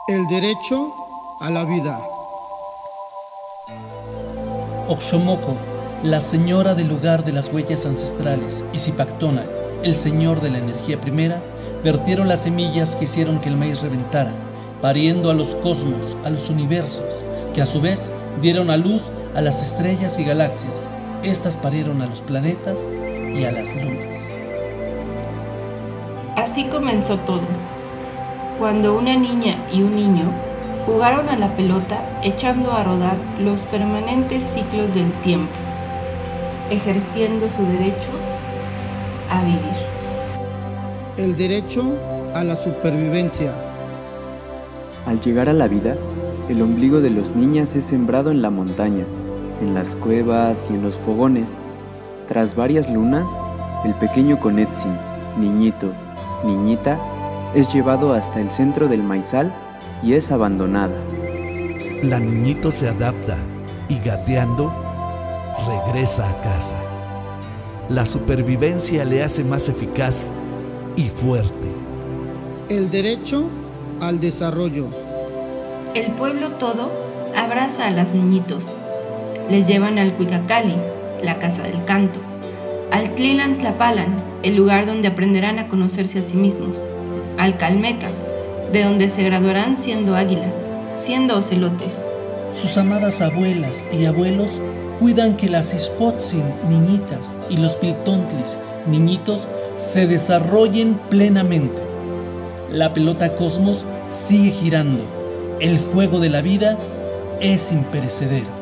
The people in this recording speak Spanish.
El derecho a la vida. Oxomoco, la señora del lugar de las huellas ancestrales, y Zipactónac, el señor de la energía primera, vertieron las semillas que hicieron que el maíz reventara, pariendo a los cosmos, a los universos, que a su vez dieron a luz a las estrellas y galaxias. Estas parieron a los planetas y a las lunas. Así comenzó todo, cuando una niña y un niño jugaron a la pelota echando a rodar los permanentes ciclos del tiempo, ejerciendo su derecho a vivir. El derecho a la supervivencia. Al llegar a la vida, el ombligo de los niños es sembrado en la montaña, en las cuevas y en los fogones. Tras varias lunas, el pequeño Conetzin, niñito, niñita, es llevado hasta el centro del maizal y es abandonada. La niñito se adapta y gateando regresa a casa. La supervivencia le hace más eficaz y fuerte. El derecho al desarrollo. El pueblo todo abraza a los niñitos. Les llevan al Cuicacali, la casa del canto, al Tlilan Tlapalan, el lugar donde aprenderán a conocerse a sí mismos, al Calmeca, de donde se graduarán siendo águilas, siendo ocelotes. Sus amadas abuelas y abuelos cuidan que las Ispotzin, niñitas, y los Piltontlis, niñitos, se desarrollen plenamente. La pelota cosmos sigue girando. El juego de la vida es imperecedero.